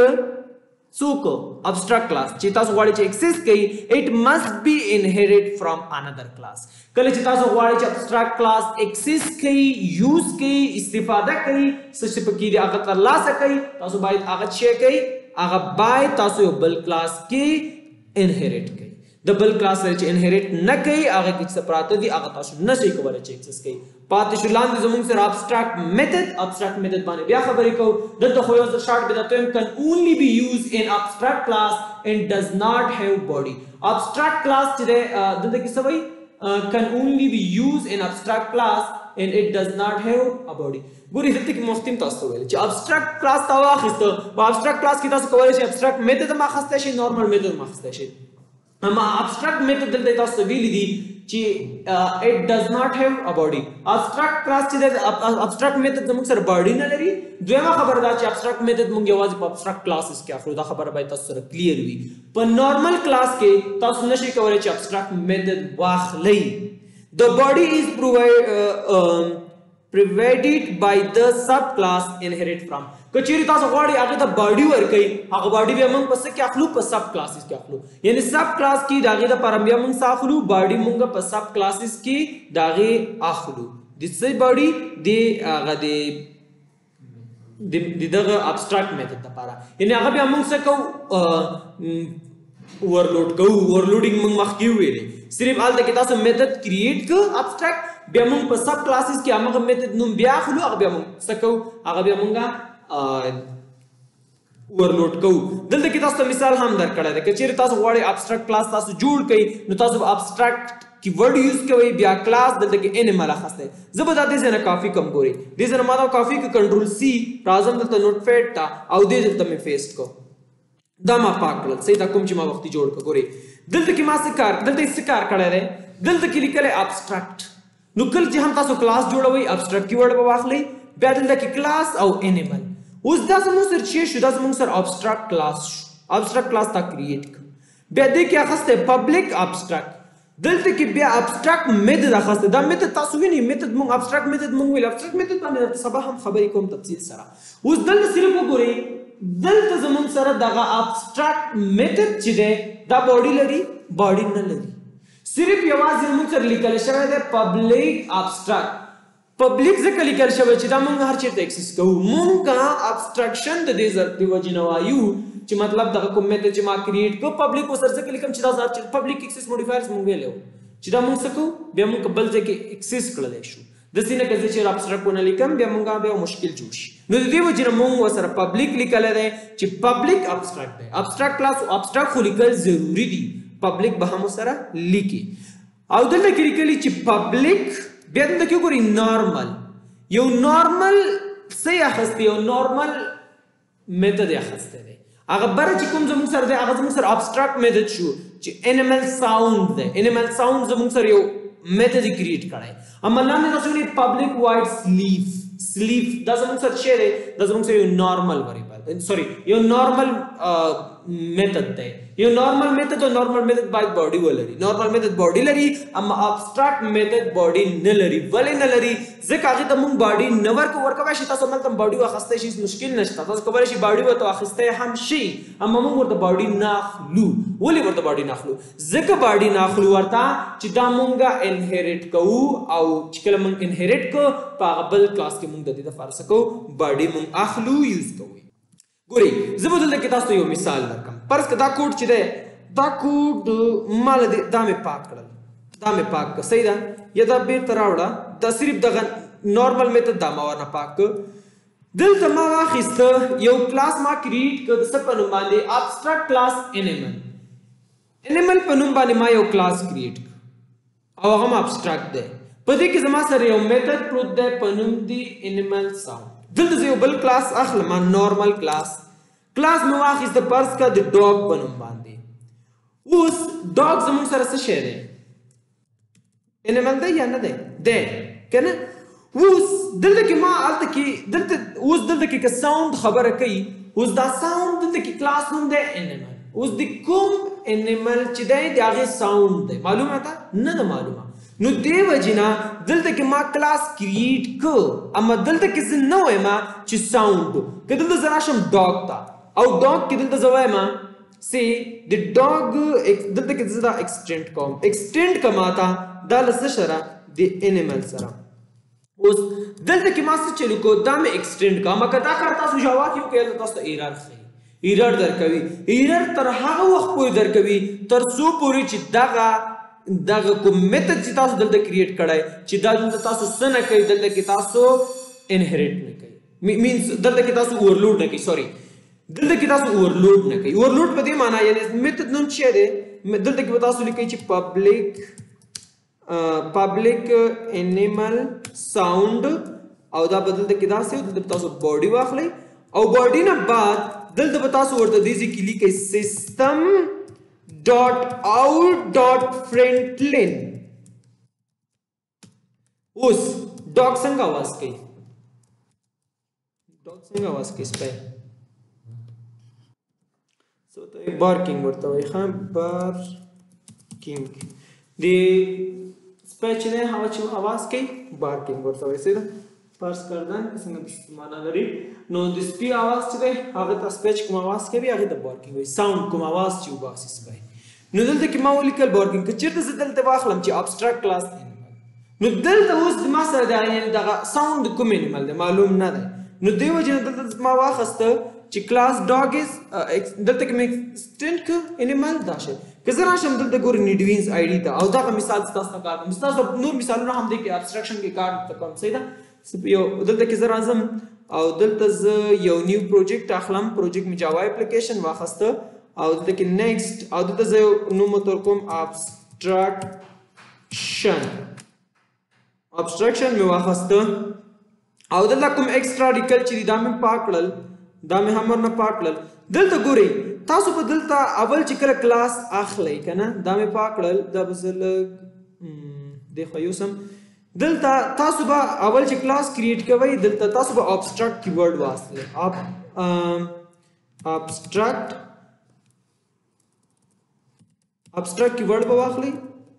څوک ابستراکټ کلاس چې تاسو غواړئ چې اکسس کوئ it must be inherit from another class. کله چې تاسو غواړئ چې ابستراکټ کلاس اکسس کوئ، یوز کوئ، استفاده کوئ، څه چې پکې دي هغه ترلاسه کوئ، تاسو باید هغه څه کوئ، هغه باید تاسو یو بل کلاس کې انهریټ کوئ. د بل کلاس سره چې انهریټ نه کوئ هغه کې څه پراته دي هغه تاسو نشئ کولی چې اکسس کوئ. پاتې شو لاندې زموږ سره ابستراکټ میتھډ. ابستراکټ میتھډ باندې بیا خبرې کوو. دلته خو یو ځل شارټ به درته وایم can only be used in abstract class and does not have body. ابستراکټ کلاس چې دی دلته کې څه وایي can only be used in abstract class and it does not have a body. ګورئ دلته کې مفتیم تاسو ویل چې ابستراکټ کلاس تا واخیسته، په ابستراکټ کلاس کې تاسو کولی شئ ابستراکټ میتھډ هم اخیستی شئ، نارمل میتھډ هم اخیستی شئ. اما ابستراکټ میتھډ دلته تاسو ته ویلي دي چې it does not have a body. ابستراکټ کلاس چې دی ابستراکټ میتھډ زموږ سره باډي نه لري. دویمه خبره دا چې ابستراکټ میتھډ موږ یوازې په ابستراکټ کلاسز کې اخلو. دا خبره باید تاسو سره کلیر وي. په نارمل کلاس کې تاسو نشئ کولی چې ابستراکټ میتھډ واخلئ. The body is provide, uh, um, provided by the subclass inherit from. که چیرې تاسو غواړئ هغې ته باډي ورکوئ، هغه باډي بیا موږ په څه کې اخلو؟ په سب کلاسز کې اخلو. یعنې سب کلاس کې د هغې دپاره بیا موږ څه اخلو؟ باډي موږ په سب کلاسز کې د هغې اخلو. د څه باډي؟ د هغه د دغه ابستراکټ میتھډ دپاره. یعنې هغه بیا موږ څه کوو؟ ورلوډ کوو. ورلوډینګ موږ مخکې وویلې. صرف هلته کې تاسو میتھډ کریټ کړه ابستراکټ، بیا موږ په سب کلاسز کې همغه میتھډ نوم بیا اخلو، هغه بیا موږ څه کوو؟ هغه بیا موږ ورلوډ کوو. دلته کې تاسو ته مثال هم درکړی دی. که چیرې تاسو غواړئ ابستراکټ کلاس تاسو جوړ کړئ نو تاسو به ابستراکټ کیورډ یوز کوئ، بیا کلاس دلته کې انیمل اخیستی. زه به دا دې ځای نه کافي کم ګورئ، دې ځای نه ما دا کافي که کنټرول سی راځم دلته نوټ پیډ ته او دې دلته مې پیسټ کړو. دا ما پاک کړل. صحیح دا کوم چې ما وختي جوړ کړ. ګورئ دلته کې ما څه کار دلته څه کار کړی دی؟ دلته کې لیکلی ابستراکټ. نو کله چې هم تاسو کلاس جوړوئ ابستراکټ کیورډ به واخلئ، بیا دلته کې کلاس او انیمل. اوس دا زموږ سره چې شو دا زموږ سره ابستراکټ کلاس شو. ابستراکټ کلاس تا کریټ کړ. بیا دې کې اخیستی پبلک ابستراکټ. دلته کې بیا ابستراکټ میتھډ اخیستی. دا میتھډ تاسو وینئ میتھډ موږ ابستراکټ میتھډ موږ ویل. ابستراکټ میتھډ باندې درته سبا هم خبرې کوم تفصیل سره. اوس دلته صرف وګورئ دلته زموږ سره دغه ابستراکټ میتھډ چې دی دا باډي لري؟ باډي نه لري. صرف یوازې زموږ سره لیکل شوی دی پبلک ابستراکټ. پبلک ځکه لیکل شوی چې دا موږ هر چیرته اکسس کوو. موږ ابسټراکشن د دې ضرب د وجې نه وایو چې مطلب دغه کوم میتود چې ما کریټ کو پبلک ورسره ځکه لیکم چې دا ذات چې پبلک اکسس موډیفایرز موږ ویلو چې دا موږ څه کوو بیا موږ بل ځای کې اکسس کړلی شو. داسې نه که زه چې ابسټراکټ ونه لیکم بیا موږ بیا مشکل جوړ شي. نو د دې وجې نه موږ ورسره پبلک لیکلی دی چې پبلک ابسټراکټ دی. ابسټراکټ کلاس ابسټراکټ خو لیکل ضروري دي، پبلک به هم ورسره لیکي. او دلته کې لیکلي چې پبلک بیا دلته کې وګورئ نارمل یو نارمل څه یې اخیستی یو نارمل میتود یې اخیستی دی. هغه بره چې کوم زموږ سره دی هغه زموږ سره ابسټراکټ میتود شو چې انیمل ساوند دی. انیمل ساوند زموږ سره یو میتود یې کریټ کړی. اما لاندې تاسو وینئ پبلک وایډ سلیف سلیف دا زموږ سره څه دی دا زموږ سره یو نارمل وریبل سوري یو نارمل میتود دی. یو نارمل میتود او نارمل میتود باید باډي ولري. نارمل میتود باډي لري اما ابسټراکټ میتود باډي نه لري. ولې نه لري؟ ځکه هغې ته موږ باډي نه ورکو. ورکولی شي تاسو هملته باډي واخیستی شي مشکل نشته. تاسو کولی شي باډي ورته واخیستی هم شي اما موږ ورته باډي نه اخلو. ولې ورته باډي نه اخلو؟ ځکه باډي نه اخلو ورته چې دا موږ انهیریټ کوو او چې کله موږ انهیریټ کوو په هغه بل کلاس کې موږ د دې دپاره څه کوو باډي موږ اخلو یوز کوو. ګورئ زه به دلته کې تاسو ته یو مثال درکړم. فرض که دا کوډ چې دی دا کوډ ما له دې دا مې پاک کړل دا مې پاک کړه صحیح ده یا دا بیرته راوړه دا صرف دغه نارمل میتود دا ما ورنه پاک کړ. دلته ما واخیسته یو کلاس ما کریټ کړ د څه په نوم باندې ابسټراکټ کلاس انیمل. انیمل په نوم باندې ما یو کلاس کریټ کړ او هغه هم ابسټراکټ دی. په دې کې زما سره یو میتود پروت دی په نوم دی انیمل ساوند. دلته زه یو بل کلاس اخلم نارمل کلاس کلاس مې واخیسته فرض کړه د ډاګ په نوم باندې. اوس ډاګ زموږ سره څه شی دی انیمل دی یا نه دی دی که نه. اوس دلته کې ما هلته کې دلته اوس دلته کې که ساوند خبره کوي اوس دا ساوند دلته کې کلاس نوم دی انیمل. اوس د کوم انیمل چې دی د هغې ساوند دی معلومه ده نه ده معلومه. نو دې وجې نه دلته کې ما کلاس کریټ که اما دلته کې زه نه وایم چې ساوند که دلته زه راشم ډاګ ته او ډاګ کې دلته زه وایم سی د ډاګ دلته کې زه دا ایکسټینډ کوم ایکسټینډ که ما ته دا له څه سره د انیمل سره. اوس دلته کې ما څه چلو کو دا مې ایکسټینډ که اما که دا کار تاسو جاوا کې وکړئ هلته تاسو ته ایرر ښیي ایرر درکوي. ایرر تر هغه وخت پورې درکوي تر څو پورې چې دغه دغه کوم میتود چې تاسو دلته کریټ کړی چې دا دلته تاسو څه نه کوي دلته کې تاسو انهریټ نه کوي مینس دلته کې تاسو اوورلوډ نه کوي سوري دلته کې تاسو اوورلوډ نه کوي. اوورلوډ په دې معنی یعنې میتود نوم څه دی دلته کې به تاسو لیکئ چې پبلک پبلک انیمل ساوند او دا به دلته کې داسې دلته به تاسو باډي واخلئ او باډي نه بعد دلته به تاسو ورته دې ځای کې لیکئ سیسټم dot out dot println. اوس ډاګ څنګه आवाज کوي ډاګ څنګه आवाज کوي سپی سو ته بارکینګ ورته وایي ښه بارکینګ د سپی چې دی هغه چې आवाज کوي بارکینګ ورته وایي صحیح ده. فرض کردن څنګه معنا لري نو د سپي आवाज چې دی هغه ته سپی چې کوم आवाज کوي هغې ته بارکینګ وایي ساوند کوم आवाज چې وباسي سپی. نو دلته کې ما ولیکل بارکینګ که چېرته زه دلته واخلم چې ابسټراکټ کلاس انیمل نو دلته اوس ما سره د یعنې دغه ساوند کوم انیمل دی معلوم نه دی. نو دې وجې نه دلته ما واخیسته چې کلاس ډاګ از دلته کې مې ایکسټینډ کړه انیمل دا شی. که زه راشم دلته ګورې نیډوینز آی ډي ته او دغه مثال ستاسو ته کار کوم ستاسو نور مثالونه هم دی کې ابسټراکشن کې کار ته کوم صحیح ده. یو دلته کې زه راځم او دلته زه یو نیو پروجیکټ اخلم پروجیکټ مې جاوا اپلیکیشن واخیسته او دلته کې نیکسټ او دلته زه یو نوم ورته ورکوم ابسټراکشن ابسټراکشن مې واخیسته او دلته کوم ایکسټرا ریکل چې دي دا مې پاک کړل دا مې هم ورنه پاک کړل. دلته ګورئ تاسو په دلته اول چې کله کلاس اخلئ که نه دا مې پاک کړل دا به زه لږ دی خو یوسم دلته تاسو به اول چې کلاس کریټ کوئ دلته تاسو به ابسټراکټ کیورډ واخلئ ابسټراکټ ابسټراکټ کیورډ به واخلئ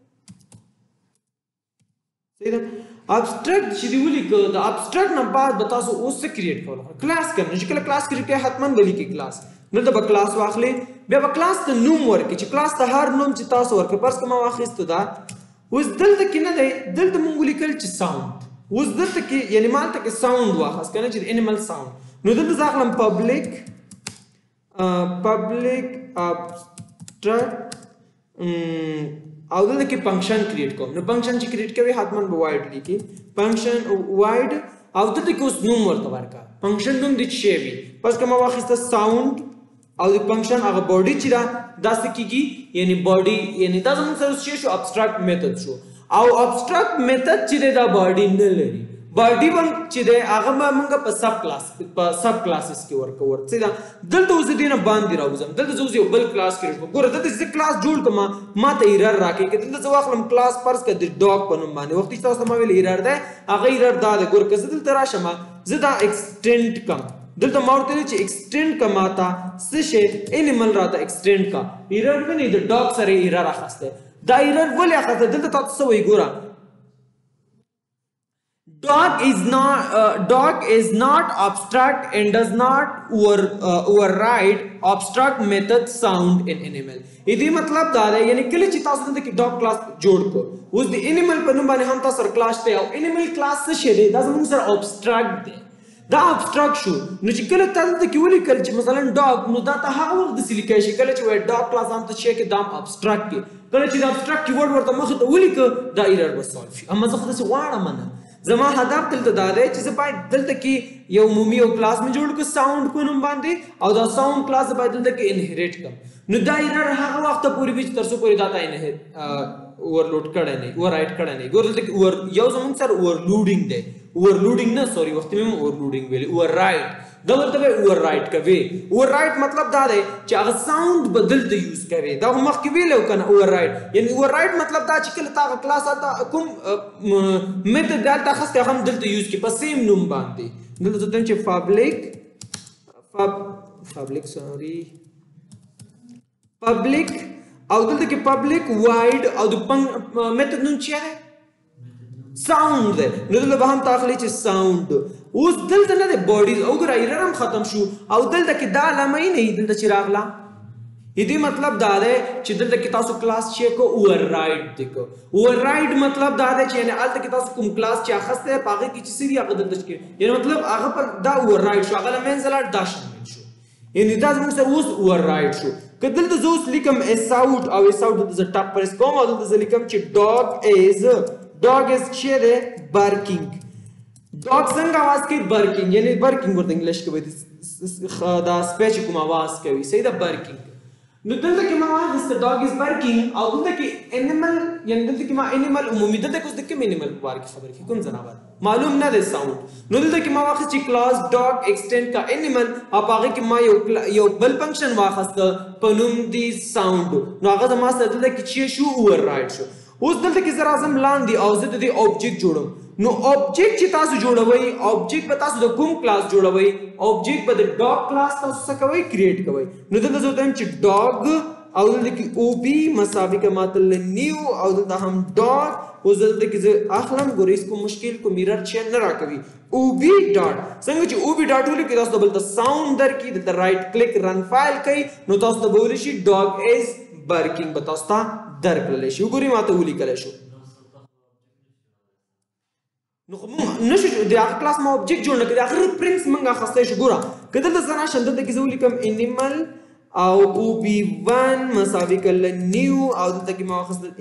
صحیح ده. ابسټراکټ چې دی ولیکه د ابسټراکټ نه بعد به تاسو اوس څه کریټ کولی کلاس کوئ. چې کله کلاس کریټ کوئ حتما به لیکئ کلاس دلته به کلاس واخلئ بیا به کلاس ته نوم ورکړئ چې کلاس ته هر نوم چې تاسو ورکړئ فرض که ما واخیستو دا اوس دلته کې نه دی دلته مونږ ولیکل چې ساوند اوس دلته کې یعنی مالته کې ساوند واخست کنه چې انیمل ساوند نو دلته ځاخلم پبلک پبلک ابستراکټ او دلته کې فنکشن کریټ کوم نو فنکشن چې کریټ کوي حتما به وایډ لیکي فنکشن وایډ او دلته کې اوس نوم ورته ورکا فنکشن نوم د چی وي پس کوم واخسته ساوند او د فنکشن هغه باډي چې دا داسې کیږي یعنی باډي یعنی دا زموږ سره شی شو ابستراکټ میثود شو او ابستراکټ میثود چې دا باډي نه لري باډي ون چې دا هغه موږ په سب کلاس په سب کلاسز کې ورکو ورته دا دلته اوس دینه باندې راوځم دلته زه یو بل کلاس کې ګوره دلته چې کلاس جوړ کما ما ته ایرر راکې کې دلته زه واخلم کلاس فرض کړه د ډاګ په نوم باندې وخت تاسو ما ویل ایرر ده هغه ایرر دا ده ګوره که زه دلته راشم زه دا ایکسټینډ کم دلته ما ورته چې ایکسټینډ کما تا څه شی انیمل راته ایکسټینډ کا ایرر ونی د ډاګ سره ایرر اخسته دا ایرر ولې اخسته دلته تاسو وایي ګوره dog is not uh, dog is not abstract and does not over uh, override abstract method sound in animal इदी मतलब دا है यानी कले چې تاسو د dog class جوړ کو اوس د animal په نوم باندې هم تاسو کلاس ته او animal class څه شی دی دا زموږ سره abstract دی دا abstract شو نو چې کله تاسو د کیولې کله چې مثلا dog نو دا ته هغه وخت د سلیکای شي کله چې وای dog class هم ته شي کې دا abstract کې کله چې دا abstract کیورډ ورته مخ ته ولیک دا ایرر وسول شي اما زه خو څه واړه منه زما هدف دلته دا دی چې زه باید دلته کې یو عمومي او کلاس مې جوړ کړم ساوند په نوم باندې او دا ساوند کلاس باید دلته کې انهریټ کړم نو دا ایرر هغه وخت پورې وي چې تر څو پورې دا تا انهریټ اوورلوډ کړی نه اوور رائټ کړی نه ګور دلته کې اوور یو زموږ سره اوورلوډینګ دی اوورلوډینګ نه سوري وخت مې اوورلوډینګ ویلي اوور رائټ دا ورته اوور رائټ کوي اوور رائټ مطلب دا دی چې هغه ساوند بدل د یوز کوي دا مخکې ویلو کنه اوور رائټ یعنی اوور رائټ مطلب دا چې کله تا کلاس اته کوم میتھډ دلته خسته هم دلته یوز کی په سیم نوم باندې دلته ته چې پبلک پبلک سوري پبلک او دلته کې پبلک وایډ او د میتھډ نوم څه دی ساوند دی نو دلته به هم تاخلي چې ساوند اوس دلته نه دی باډي او ګره ایرر هم ختم شو او دلته کې دا علامه یې نه دلته چې راغله دې مطلب دا دی چې دلته کې تاسو کلاس چې کو اوور رائټ دی کو اوور رائټ مطلب دا دی چې یعنی الته کې تاسو کوم کلاس چې اخسته پاغه کې چې سری هغه دلته کې یعنی مطلب هغه پر دا اوور رائټ شو هغه منځلار دا شامل شو یعنی دا زموږ سره اوس اوور رائټ شو که دلته زه اوس لیکم اس اوټ او اس اوټ د ټاپ پرس کوم او دلته زه لیکم چې ډاګ از ډاګ از چې دی بارکینګ ډاګ څنګه आवाज کوي بارکینګ یعنی بارکینګ ورته انګلیش کې وایي دا سپیچ کوم आवाज کوي صحیح ده بارکینګ نو دلته کې ما واخیسته ډاګ از بارکینګ او دلته کې انیمل یعنی دلته کې ما انیمل عمومي دلته کې اوس د کوم انیمل په اړه خبرې کوي کوم جنابه معلوم نه دی ساوند نو دلته کې ما واخیسته کلاس ډاګ ایکسټینډ کا انیمل او هغه کې ما یو یو بل فنکشن واخیسته په نوم دی ساوند نو هغه د ما سره دلته کې چې شو اوور رائټ شو اوس دلته کې زرا اعظم لاندې او زه د دې آبجیکټ جوړم نو آبجیکټ چې تاسو جوړوي آبجیکټ به تاسو د کوم کلاس جوړوي آبجیکټ به د ډاګ کلاس تاسو څه کوي کریټ کوي نو دلته زه وایم چې ډاګ او دلته کې او بي مساوي کا مطلب نیو او دلته هم ډاټ او دلته کې زه اخلم ګورې اس کو مشکل کو میرر چین نه راکوي او بي ډاټ څنګه چې او بي ډاټ ولیکي تاسو دلته ساوند درکې دلته رائټ کلیک رن فایل کوي نو تاسو ته به ورشي ډاګ از بارکینګ به تاسو ته درکړل شي وګورئ ماته ولیکل شو نو موږ نشو د هغه کلاس ما آبجیکټ جوړ نه کړی هغه ریفرنس موږ اخیستی شو ګوره که دلته زه راشم دلته کې زه ولیکم انیمل او او بي ون مساوي کله نیو او دلته کې ما واخیستل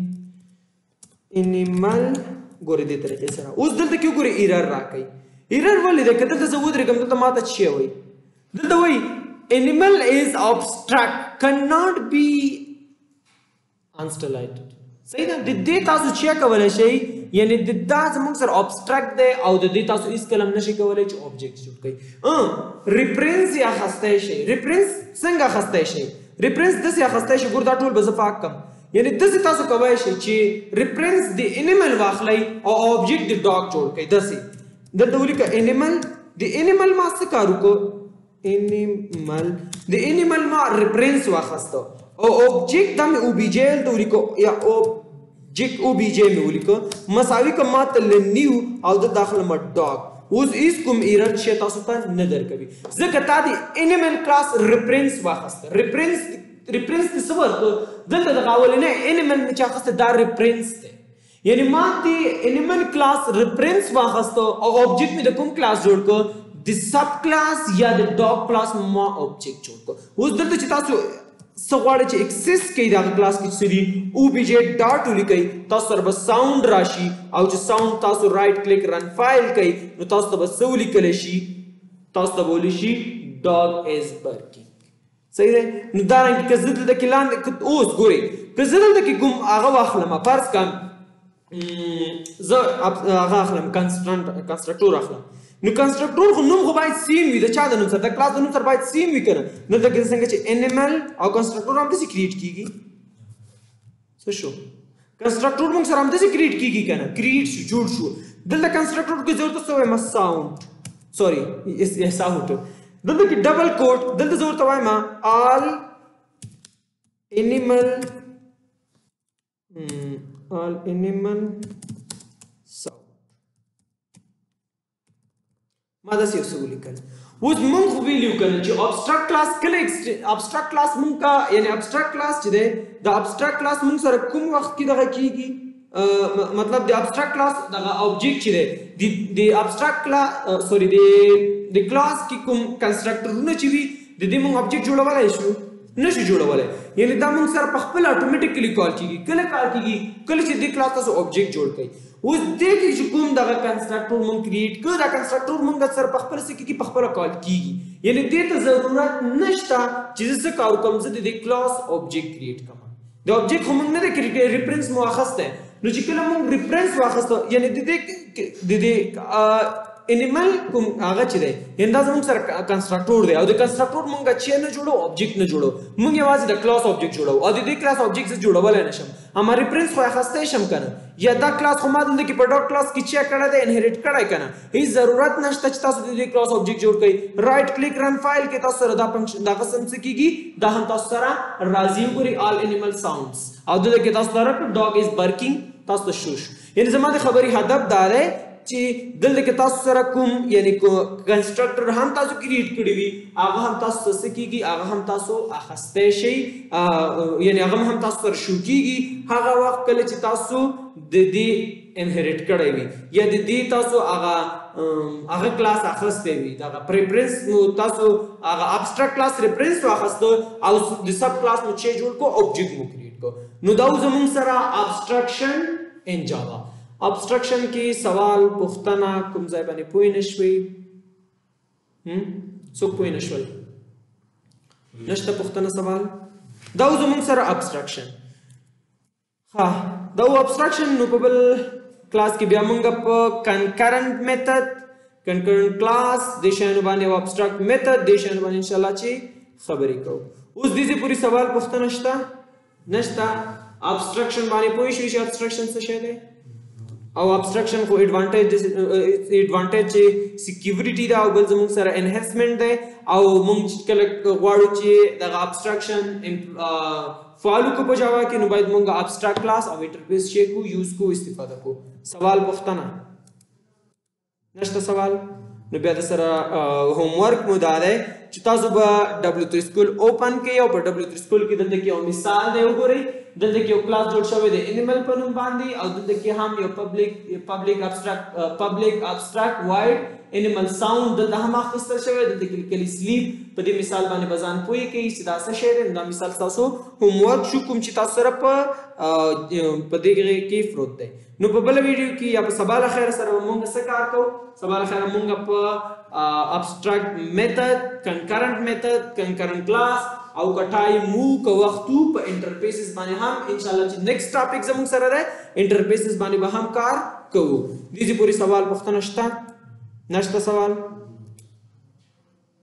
انیمل ګورئ دې طریقې سره اوس دلته کې وګورئ ایرر راکوي ایرر ولې دی که دلته زه ودرېږم دلته ماته څه وایي دلته وایي animal is abstract cannot be unstalated صحیح ده د دې تاسو چې کولای شئ یعنی د دا زموږ سره ابستراکټ دی او د دې تاسو هیڅ کلم نشئ کولی چې آبجیکټ جوړ کړئ ریفرنس یې اخیستی شئ ریفرنس څنګه اخیستی شئ ریفرنس داسې اخیستی شئ ګور دا ټول به زه پاک کړم یعنی داسې تاسو کولی شئ چې ریفرنس د انیمل واخلئ او آبجیکټ د ډاګ جوړ کړئ داسې دلته ولیکه انیمل د انیمل ما څه کار وکړو انیمل د انیمل ما ریفرنس واخیسته او آبجیکټ دا مې او بي جی دلته ولیکو یا جیک او بی جے میں ولیکو مساوی کا ماته لنیو او د داخله ما ډاګ اوس هیڅ کوم ایرر شی تاسو ته نه درکوي ځکه تا د انیمل کلاس ریفرنس واخیسته ریفرنس ریفرنس څه ورته دلته دغه اولنی انیمل چې اخیسته دا ریفرنس دی یعنی ما ته انیمل کلاس ریفرنس واخستو او آبجیکټ می د کوم کلاس جوړ کو د سب کلاس یا د ډاګ کلاس ما آبجیکټ جوړ کو. اوس دلته چې تاسو سغواړئ چې اکسس کوي دا کلاس کې سری او بی جی ډاټ ولیکئ تاسو سره به ساوند راشي او چې ساوند تاسو رائټ کلیک رن فایل کوي نو تاسو ته به څه ولیکلی شي تاسو ته به ولیکلی شي ډاګ از برکینګ. صحیح دی. نو دارنګه که زه دلته کې لاندې اوس ګورئ که زه دلته کې کوم هغه واخلم فرض کړم زه هغه اخلم کنسټرکټور اخلم نو کنسټرکټور خو نوم خو باید سیم وي د چا د نوم سره د کلاس د نوم سره باید سیم وي کنه. دلته کې څنګه چې انیمل او کنسټرکټور هم داسې کریټ کیږي څه شو کنسټرکټور موږ سره هم داسې کریټ کیږي کنه کریټ شو جوړ شو. دلته کنسټرکټور کې ضرورت څه وایم ساوند سوري ساوند دلته کې ډبل کوټ دلته ضرورت وایم آل انیمل all animal sound ما دا سی اصول لیکل. اوس مونږ خو ویلو کنه چې ابستراکټ کلاس کله ابستراکټ کلاس مونږ کا یعنی ابستراکټ کلاس چې دی دا ابستراکټ کلاس مونږ سره کوم وخت کې دغه کیږي مطلب د ابستراکټ کلاس دغه آبجیکټ چې دی د ابستراکټ کلاس سوري د د کلاس کې کوم کنسټرکټرونه چې وي د دې مونږ آبجیکټ جوړولای شو نشو جوړولای. یعنی دا موږ سره په خپل اتوماتیکلی کال کیږي کله کال کیږي کله چې د کلاس تاسو آبجیکټ جوړ کړئ. اوس دې کې چې کوم دغه کنسټرکټور موږ کریټ کړ دا کنسټرکټور موږ سره په خپل سکه کې په خپل کال کیږي. یعنی دې ته ضرورت نشته چې څه کار کوم زه د کلاس آبجیکټ کریټ کوم. د آبجیکټ هم نه د کریټ ریفرنس مو واخسته نو چې کله موږ ریفرنس واخسته یعنی د دې د دې انیمل کوم هغه چې دی یعنی دا زموږ سره کنسټرکټور دی او د کنسټرکټور موږ چې نه جوړو آبجیکټ نه جوړو موږ یوازې د کلاس آبجیکټ جوړو او د دې کلاس آبجیکټ زه جوړولای نشم اما ریفرنس خو اخسته شم کنه یا دا کلاس خو ما دلته کې په ډاټ کلاس کې چیک کړی دی انهریټ کړی کنه هیڅ ضرورت نشته چې تاسو د دې کلاس آبجیکټ جوړ کړئ. رائټ کلیک رن فایل کې تاسو سره دا فنکشن دا قسم څه کیږي دا هم تاسو سره راځي وګورئ آل انیمل ساوندز او دلته کې تاسو سره ډاګ از برکینګ تاسو ته شوش. یعنی زما د خبرې هدف دا دی چې دلته کې تاسو سره کوم یعنی کنسټرکټر هم تاسو کریټ کړی وي هغه هم تاسو څه کیږي هغه هم تاسو اخسته شي یعنی هغه هم تاسو سره شو کیږي هغه وخت کله چې تاسو د دې انهریټ کړی وي یا د دې تاسو هغه هغه کلاس اخسته وي دا پریفرنس نو تاسو هغه ابستراکټ کلاس ریفرنس واخسته او د سب کلاس نو چې جوړ کو آبجیکټ مو کریټ کو. نو دا زموږ سره ابستراکشن ان جاوا. ابستراکشن کې سوال پوښتنه کوم ځای باندې پوه نه شوي هم څوک پوه نه شول نشته پوښتنه سوال دا زموږ سره ابستراکشن ها دا ابستراکشن نو په بل کلاس کې بیا موږ په کنکرنٹ میتھډ کنکرنٹ کلاس د شانو باندې او ابستراکټ میتھډ د شانو باندې ان شاء الله چې خبرې کوو. اوس دې پوری سوال پوښتنه شته نشته ابستراکشن باندې پوه شئ چې ابستراکشن څه شی دی او ابستراکشن خو ایڈوانټیج ایڈوانټیج چې سکیورټي دا او بل زموږ سره انهانسمنت دی او موږ کله غواړو چې دغه ابستراکشن فالو کو په جاوا کې نو باید موږ ابستراکټ کلاس او انټرفیس شي کو یوز کو استفاده کو. سوال پوښتنه نشته سوال نو بیا د سره هوم ورک مو دا دی چې تاسو به ډبلیو تھری سکول اوپن کړئ او په ډبلیو تھری سکول کې دلته کې یو مثال دی وګورئ دلته کې یو کلاس جوړ شوی دی انیمل په نوم باندې او دلته کې هم یو پبلک پبلک ابستراکټ پبلک ابستراکټ وایډ انیمل ساوند دلته هم اخیستل شوی دلته کې لیکلي سلیپ په دې مثال باندې بزان پوي کوي چې دا څه شی دی دا مثال تاسو هوم ورک شو کوم چې تاسو سره په په دې کې فروت دی. نو په بل ویډیو کې یا په سبا له خیر سره موږ څه کار کوو سبا له خیر موږ په ابستراکټ میتھډ کنکرنٹ میتھډ کنکرنٹ کلاس او کټای مو کو وختو په انټرفیسز باندې هم ان شاء الله چې نیکسټ ټاپک زموږ سره ده انټرفیسز باندې به هم کار کوو. دې پوری سوال پوښتنه شته نشته سوال